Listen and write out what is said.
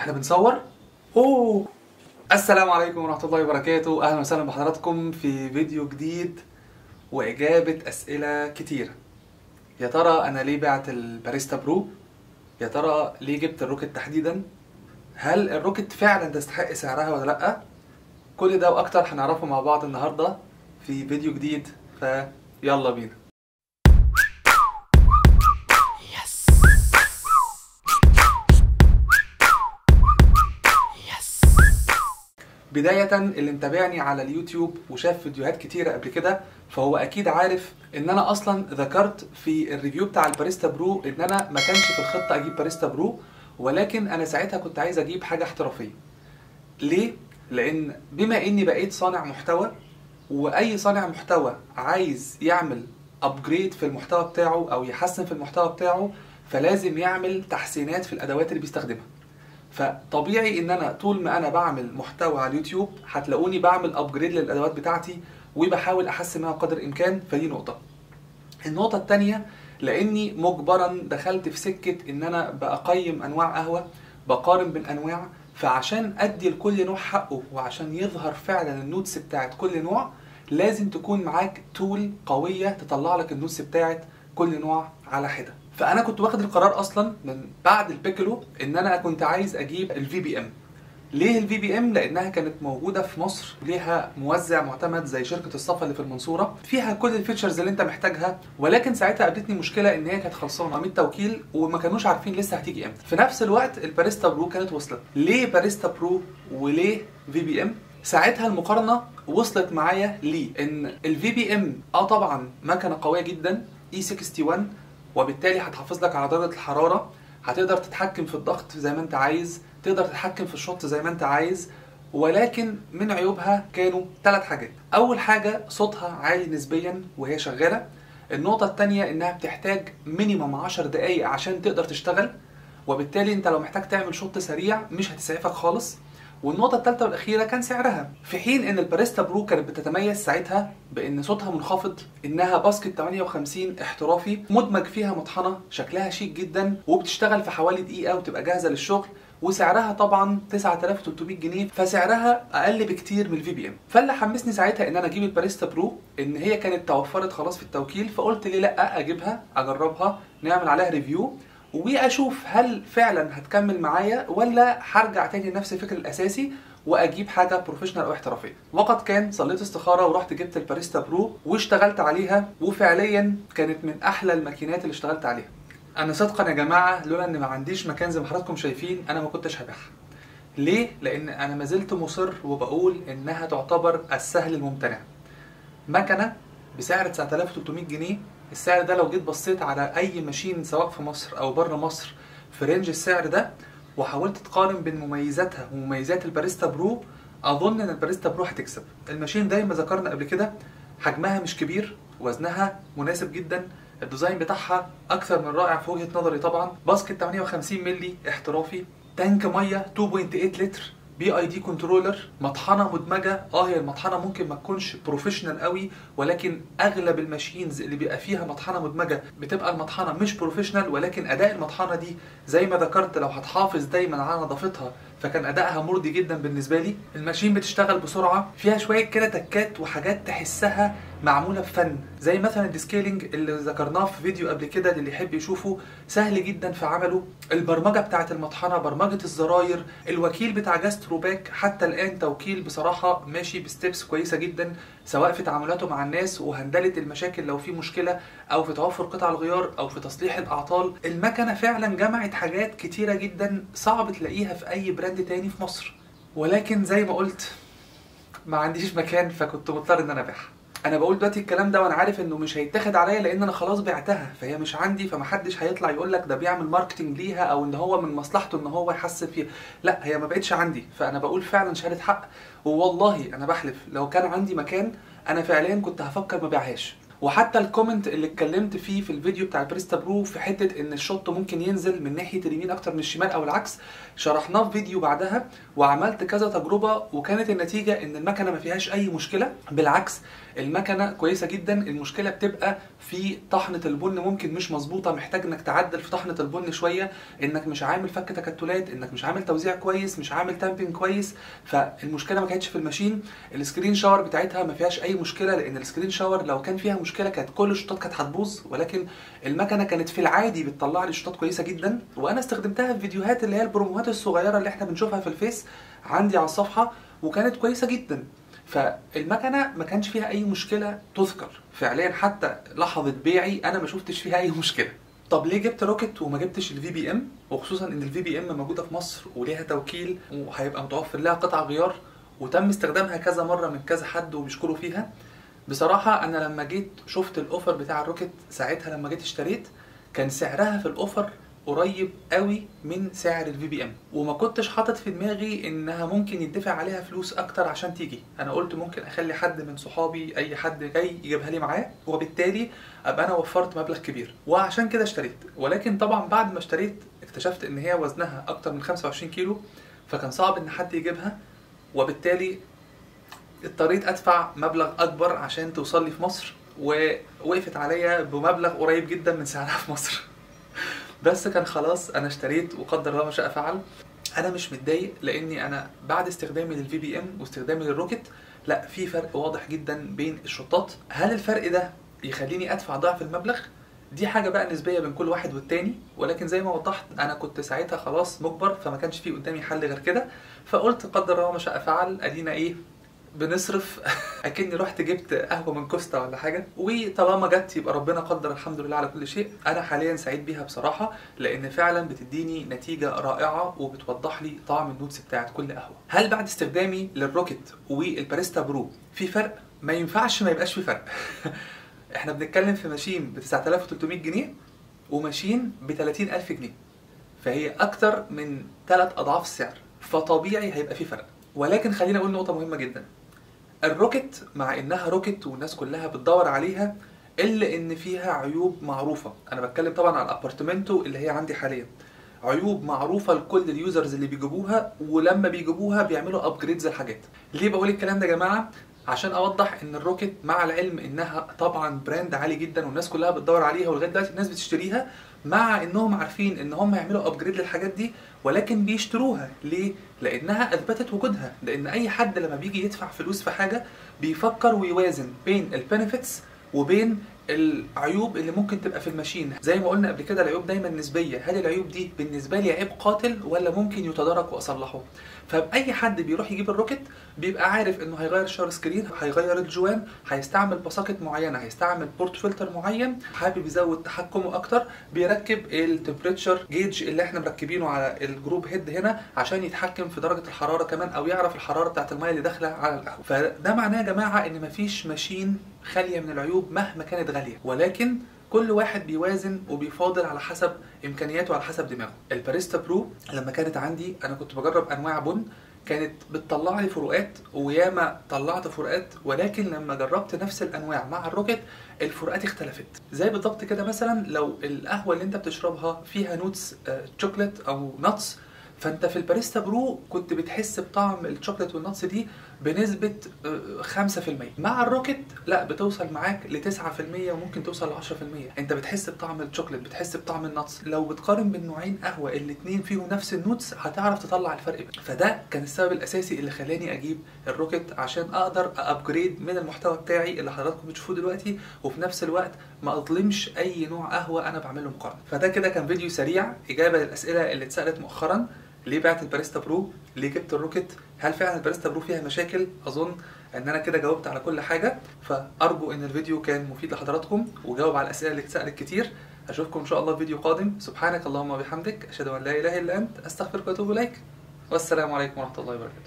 احنا بنصور. اوه السلام عليكم ورحمة الله وبركاته، اهلا وسهلا بحضراتكم في فيديو جديد واجابة اسئلة كتيرة. يا ترى انا ليه بعت الباريستا برو؟ يا ترى ليه جبت الروكت تحديدا؟ هل الروكت فعلا تستحق سعرها ولا لا؟ كل ده واكتر هنعرفه مع بعض النهاردة في فيديو جديد، فيلا بينا. بداية اللي متابعني على اليوتيوب وشاف فيديوهات كتيرة قبل كده فهو اكيد عارف ان انا اصلا ذكرت في الريفيو بتاع الباريستا برو ان انا ما كانش في الخطة اجيب باريستا برو، ولكن انا ساعتها كنت عايز اجيب حاجة احترافية. ليه؟ لان بما اني بقيت صانع محتوى، واي صانع محتوى عايز يعمل ابجريد في المحتوى بتاعه او يحسن في المحتوى بتاعه فلازم يعمل تحسينات في الادوات اللي بيستخدمها. فطبيعي ان انا طول ما انا بعمل محتوى على اليوتيوب هتلاقوني بعمل ابجريد للادوات بتاعتي وبحاول احسن منها قدر الامكان. فدي نقطة. النقطة التانية لاني مجبرا دخلت في سكة ان انا بقيم انواع قهوة، بقارن بين انواع، فعشان ادي لكل نوع حقه وعشان يظهر فعلا النوتس بتاعت كل نوع لازم تكون معاك تول قوية تطلع لك النوتس بتاعت كل نوع على حدة. فانا كنت واخد القرار اصلا من بعد البيكلو ان انا كنت عايز اجيب الفي بي ام. ليه الفي بي ام؟ لانها كانت موجوده في مصر، ليها موزع معتمد زي شركه الصفا اللي في المنصوره، فيها كل الفيتشرز اللي انت محتاجها، ولكن ساعتها قابلتني مشكله ان هي كانت خلصانه من التوكيل وما كانوش عارفين لسه هتيجي امتى. في نفس الوقت الباريستا برو كانت وصلت. ليه باريستا برو وليه في بي ام؟ ساعتها المقارنه وصلت معايا ليه ان الفي بي ام طبعا مكنه قويه جدا E61، وبالتالي هتحافظ لك على درجة الحرارة، هتقدر تتحكم في الضغط زي ما انت عايز، تقدر تتحكم في الشط زي ما انت عايز. ولكن من عيوبها كانوا 3 حاجات. اول حاجة صوتها عالي نسبيا وهي شغالة. النقطة التانية انها بتحتاج مينيمم 10 دقايق عشان تقدر تشتغل، وبالتالي انت لو محتاج تعمل شوط سريع مش هتسعفك خالص. والنقطة الثالثة والأخيرة كان سعرها، في حين إن الباريستا برو كانت بتتميز ساعتها بإن صوتها منخفض، إنها باسكت 58 احترافي مدمج فيها مطحنة شكلها شيك جدا وبتشتغل في حوالي دقيقة وتبقى جاهزة للشغل، وسعرها طبعا 9300 جنيه، فسعرها أقل بكتير من الفي بي ام. فاللي حمسني ساعتها إن أنا أجيب الباريستا برو إن هي كانت توفرت خلاص في التوكيل، فقلت ليه لأ أجيبها أجربها نعمل عليها ريفيو واشوف هل فعلا هتكمل معايا ولا هرجع تاني لنفس الفكر الاساسي واجيب حاجه بروفيشنال او احترافيه. وقد كان صليت استخاره ورحت جبت الباريستا برو واشتغلت عليها، وفعليا كانت من احلى الماكينات اللي اشتغلت عليها. انا صدقا يا جماعه لولا ان ما عنديش مكان زي ما حضراتكم شايفين انا ما كنتش هبيعها. ليه؟ لان انا ما زلت مصر وبقول انها تعتبر السهل الممتنع. مكنه بسعر 9300 جنيه، السعر ده لو جيت بصيت على اي ماشين سواء في مصر او بره مصر في رينج السعر ده وحاولت تقارن بين مميزاتها ومميزات الباريستا برو، اظن ان الباريستا برو هتكسب. الماشين زي ما ذكرنا قبل كده حجمها مش كبير، وزنها مناسب جدا، الديزاين بتاعها اكثر من رائع في وجهة نظري طبعا. باسكت 58 مللي احترافي، تانك ميه 2.8 لتر، بي اي دي كنترولر، مطحنه مدمجه. هي المطحنه ممكن ما تكونش بروفيشنال قوي، ولكن اغلب الماشينز اللي بيبقى فيها مطحنه مدمجه بتبقى المطحنه مش بروفيشنال، ولكن اداء المطحنه دي زي ما ذكرت لو هتحافظ دايما على نظافتها فكان ادائها مرضي جدا بالنسبه لي. الماشين بتشتغل بسرعه، فيها شويه كده تكات وحاجات تحسها معموله بفن، زي مثلا الديسكيلينج اللي ذكرناه في فيديو قبل كده اللي يحب يشوفه، سهل جدا في عمله. البرمجه بتاعه المطحنه، برمجه الزراير، الوكيل بتاع جاستروباك حتى الان توكيل بصراحه ماشي بستبس كويسه جدا، سواء في تعاملاته مع الناس وهندله المشاكل لو في مشكله، او في توفر قطع الغيار، او في تصليح الاعطال. المكنه فعلا جمعت حاجات كتيره جدا صعب تلاقيها في اي براند تاني في مصر، ولكن زي ما قلت ما عنديش مكان فكنت مضطر ان انا ابيعها. انا بقول دلوقتي الكلام ده وانا عارف انه مش هيتاخد عليا لان انا خلاص بعتها، فهي مش عندي، فمحدش هيطلع يقول لك ده بيعمل ماركتنج ليها او ان هو من مصلحته ان هو يحسن فيها. لا، هي ما بقتش عندي، فانا بقول فعلا شهاده حق، ووالله انا بحلف لو كان عندي مكان انا فعليا كنت هفكر ما بيعهاش. وحتى الكومنت اللي اتكلمت فيه في الفيديو بتاع الباريستا برو في حته ان الشوت ممكن ينزل من ناحيه اليمين اكتر من الشمال او العكس، شرحناه في فيديو بعدها وعملت كذا تجربه، وكانت النتيجه ان المكنه ما فيهاش اي مشكله، بالعكس المكنه كويسه جدا. المشكله بتبقى في طحنه البن، ممكن مش مظبوطه، محتاج انك تعدل في طحنه البن شويه، انك مش عامل فك تكتلات، انك مش عامل توزيع كويس، مش عامل تامبينج كويس. فالمشكله ما كانتش في الماشين. السكرين شاور بتاعتها ما فيهاش اي مشكله، لان السكرين شاور لو كان فيها مشكله كانت كل الشوطات كانت هتبوظ، ولكن المكنه كانت في العادي بتطلع لي شوطات كويسه جدا. وانا استخدمتها في فيديوهات اللي هي البروموهات الصغيره اللي احنا بنشوفها في الفيس عندي على الصفحه، وكانت كويسه جدا. فالمكنه ما كانش فيها اي مشكله تذكر فعليا، حتى لحظه بيعي انا ما شفتش فيها اي مشكله. طب ليه جبت روكيت وما جبتش الفي بي ام؟ وخصوصا ان الفي بي ام موجوده في مصر وليها توكيل وهيبقى متوفر لها قطع غيار، وتم استخدامها كذا مره من كذا حد وبيشكروا فيها. بصراحه انا لما جيت شفت الاوفر بتاع الروكيت ساعتها، لما جيت اشتريت كان سعرها في الاوفر قريب قوي من سعر الفي بي ام، وما كنتش حاطط في دماغي انها ممكن يدفع عليها فلوس اكتر عشان تيجي. انا قلت ممكن اخلي حد من صحابي، اي حد جاي يجيبها لي معاه، وبالتالي ابقى انا وفرت مبلغ كبير، وعشان كده اشتريت. ولكن طبعا بعد ما اشتريت اكتشفت ان هي وزنها اكتر من 25 كيلو، فكان صعب ان حد يجيبها، وبالتالي اضطريت ادفع مبلغ اكبر عشان توصل لي في مصر، ووقفت عليا بمبلغ قريب جدا من سعرها في مصر. بس كان خلاص انا اشتريت وقدر الله ما شاء فعل. انا مش متضايق، لاني انا بعد استخدامي للفي بي ام واستخدامي للروكيت، لا في فرق واضح جدا بين الشطات. هل الفرق ده يخليني ادفع ضعف المبلغ؟ دي حاجه بقى نسبيه بين كل واحد والتاني، ولكن زي ما وضحت انا كنت ساعتها خلاص مجبر، فما كانش في قدامي حل غير كده. فقلت قدر الله ما شاء فعل، ادينا ايه بنصرف. اكني رحت جبت قهوه من كوستا ولا حاجه، وطالما جت يبقى ربنا قدر، الحمد لله على كل شيء. انا حاليا سعيد بيها بصراحه، لان فعلا بتديني نتيجه رائعه وبتوضح لي طعم النوتس بتاعت كل قهوه. هل بعد استخدامي للروكيت والباريستا برو في فرق؟ ما ينفعش ما يبقاش في فرق. احنا بنتكلم في ماشين ب 9300 جنيه وماشين ب 30000 جنيه، فهي اكتر من 3 اضعاف السعر، فطبيعي هيبقى في فرق. ولكن خلينا اقول نقطه مهمه جدا، الروكيت مع انها روكيت والناس كلها بتدور عليها، الا ان فيها عيوب معروفه. انا بتكلم طبعا على الابارتمنتو اللي هي عندي حاليا، عيوب معروفه لكل اليوزرز اللي بيجيبوها، ولما بيجيبوها بيعملوا ابجريدز الحاجات. ليه بقول الكلام ده يا جماعه؟ عشان اوضح ان الروكيت مع العلم انها طبعا براند عالي جدا والناس كلها بتدور عليها ولغايه دلوقتي الناس بتشتريها، مع انهم عارفين ان هم يعملوا ابجريد للحاجات دي، ولكن بيشتروها ليه؟ لانها اثبتت وجودها. لان اي حد لما بيجي يدفع فلوس في حاجه بيفكر ويوازن بين البنفيتس وبين العيوب اللي ممكن تبقى في الماشين. زي ما قلنا قبل كده العيوب دايما نسبيه، هل العيوب دي بالنسبه لي عيب قاتل ولا ممكن يتدارك واصلحه؟ فاي حد بيروح يجيب الروكيت بيبقى عارف انه هيغير شار سكرين، هيغير الجوان، هيستعمل بساكت معينه، هيستعمل بورت فلتر معين، حابب يزود تحكمه اكتر بيركب التمبريتشر جيج اللي احنا مركبينه على الجروب هيد هنا عشان يتحكم في درجه الحراره كمان، او يعرف الحراره بتاعت الميه اللي داخله على القهوه. فده معناه يا جماعه ان مفيش ماشين خاليه من العيوب مهما كانت غاليه، ولكن كل واحد بيوازن وبيفاضل على حسب امكانياته وعلى حسب دماغه. الباريستا برو لما كانت عندي انا كنت بجرب انواع بن، كانت بتطلع لي فروقات، وياما طلعت فروقات، ولكن لما جربت نفس الانواع مع الروكيت الفروقات اختلفت. زي بالضبط كده مثلا لو القهوه اللي انت بتشربها فيها نوتس شوكليت او نتس، فانت في الباريستا برو كنت بتحس بطعم الشوكليت والنتس دي بنسبه 5%. مع الروكيت لا، بتوصل معاك ل 9% وممكن توصل ل 10%. انت بتحس بطعم الشوكليت، بتحس بطعم النتس. لو بتقارن بين نوعين قهوه الاثنين فيهم نفس النوتس هتعرف تطلع الفرق. فده كان السبب الاساسي اللي خلاني اجيب الروكيت، عشان اقدر ابجريد من المحتوى بتاعي اللي حضراتكم بتشوفوه دلوقتي، وفي نفس الوقت ما اظلمش اي نوع قهوه انا بعمل له مقارنه. فده كده كان فيديو سريع اجابه للاسئله اللي اتسالت مؤخرا. ليه بعت الباريستا برو؟ ليه جبت الروكيت؟ هل فعلا الباريستا برو فيها مشاكل؟ اظن ان انا كده جاوبت على كل حاجه، فارجو ان الفيديو كان مفيد لحضراتكم وجاوب على الاسئله اللي اتسالت كتير. اشوفكم ان شاء الله في فيديو قادم. سبحانك اللهم وبحمدك، اشهد ان لا اله الا انت، استغفرك واتوب اليك، والسلام عليكم ورحمه الله وبركاته.